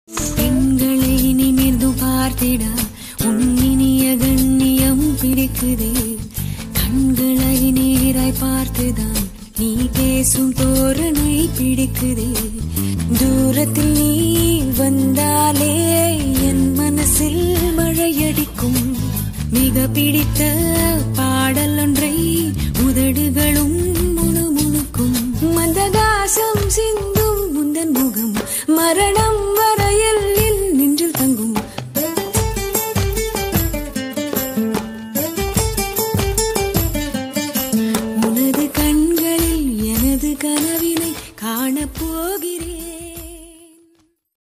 பெண்களை நிமிர்ந்து பார்த்திட உன்னினிய கண்ணியம் பிடிக்குதே. கண்களை நேராய் பார்த்துதான் நீ பேசும் தோரணை பிடிக்குதே. தூரத்தில் நீ வந்தாலே என் மனசில் மழையடிக்கும். மிக பிடித்த பாடல் ஒன்றை